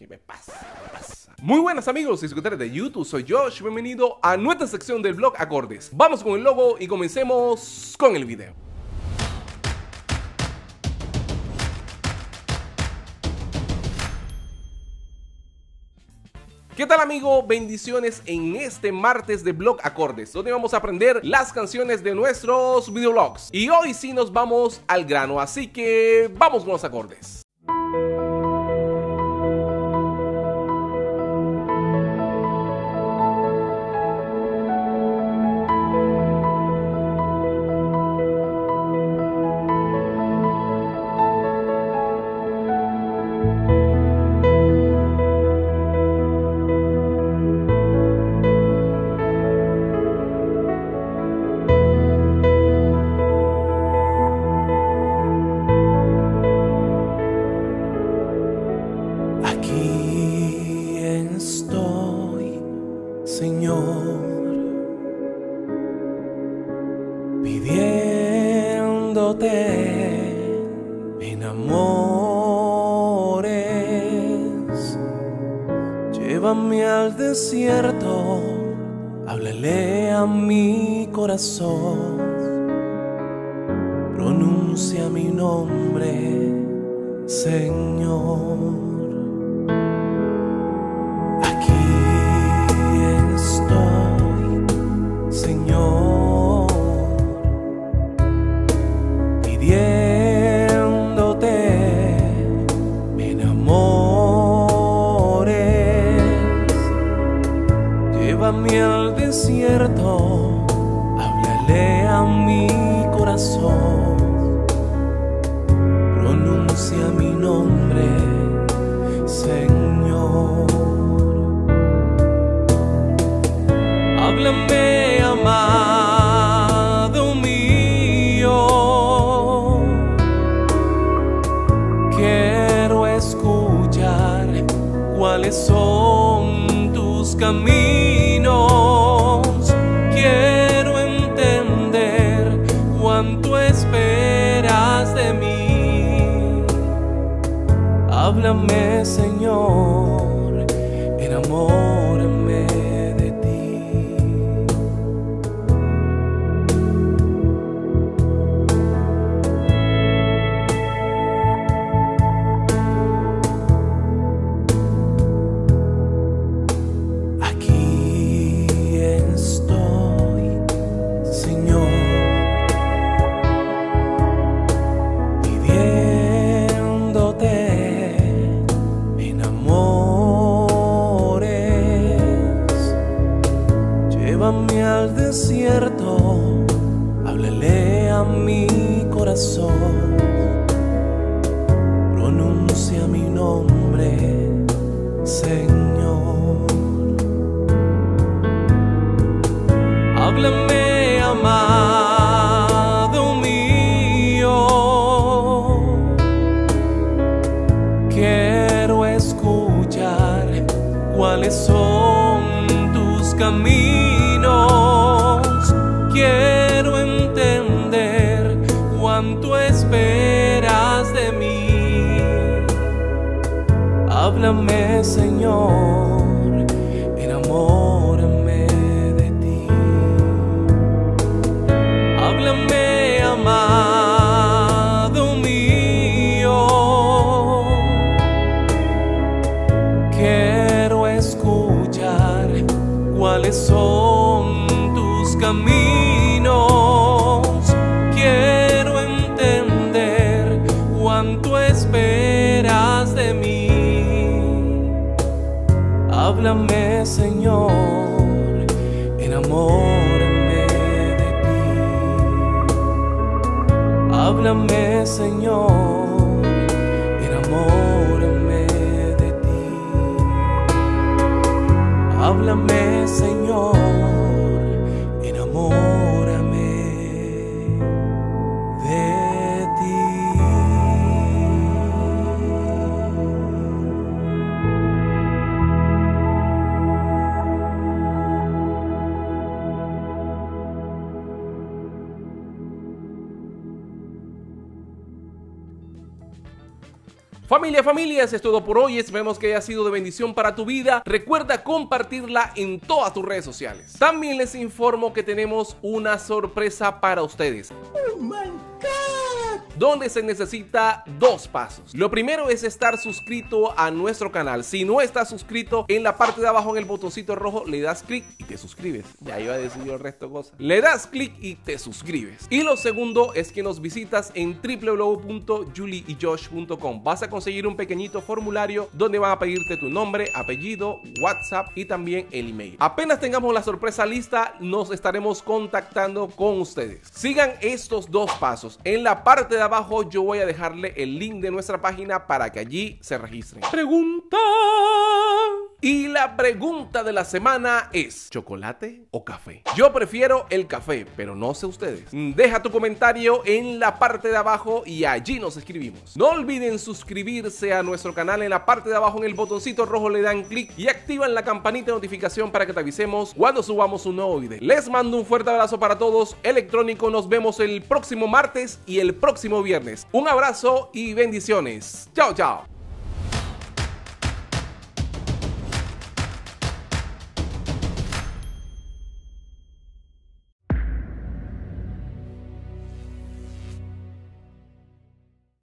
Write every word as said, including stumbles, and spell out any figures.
¿Qué me pasa? ¿Qué me pasa? Muy buenas amigos y suscriptores de YouTube, soy Josh, bienvenido a nuestra sección del blog Acordes. Vamos con el logo y comencemos con el video. ¿Qué tal amigo? Bendiciones en este martes de Blog Acordes, donde vamos a aprender las canciones de nuestros videoblogs. Y hoy sí nos vamos al grano, así que vamos con los acordes. Señor, pidiéndote me enamores, llévame al desierto, háblale a mi corazón, pronuncia mi nombre, Señor. Llévame al desierto, háblale a mi corazón, pronuncia mi nombre, Señor. Háblame, amado mío, quiero escuchar cuáles son tus caminos, quiero entender cuánto esperas de mí. Háblame, Señor, enamórame de ti. Llévame al desierto, háblale a mi corazón, pronuncia mi nombre, Señor. Háblame, amado mío, quiero escuchar cuáles son tus caminos, quiero entender cuánto esperas de mí. Háblame, Señor, enamórame de ti. Háblame, amado mío, quiero escuchar cuáles son tus caminos, quiero entender cuánto esperas de mí. Háblame, Señor, enamórame de ti. Háblame, Señor, enamórame de ti. Háblame, Señor, enamórame de ti. Familia, familia, eso es todo por hoy. Esperemos que haya sido de bendición para tu vida. Recuerda compartirla en todas tus redes sociales. También les informo que tenemos una sorpresa para ustedes. Oh my God. Donde se necesita dos pasos. Lo primero es estar suscrito a nuestro canal. Si no estás suscrito, en la parte de abajo en el botoncito rojo le das clic y te suscribes. Ya iba a decir yo el resto de cosas. Le das clic y te suscribes. Y lo segundo es que nos visitas en w w w punto julie y josh punto com. Vas a conseguir un pequeñito formulario donde van a pedirte tu nombre, apellido, WhatsApp y también el email. Apenas tengamos la sorpresa lista, nos estaremos contactando con ustedes. Sigan estos dos pasos. En la parte de abajo yo voy a dejarle el link de nuestra página para que allí se registren. Pregunta. Y la pregunta de la semana es: ¿chocolate o café? Yo prefiero el café, pero no sé ustedes. Deja tu comentario en la parte de abajo y allí nos escribimos. No olviden suscribirse a nuestro canal. En la parte de abajo en el botoncito rojo le dan clic y activan la campanita de notificación para que te avisemos cuando subamos un nuevo video. Les mando un fuerte abrazo para todos. Electrónico, nos vemos el próximo martes y el próximo viernes. Un abrazo y bendiciones. Chao, chao.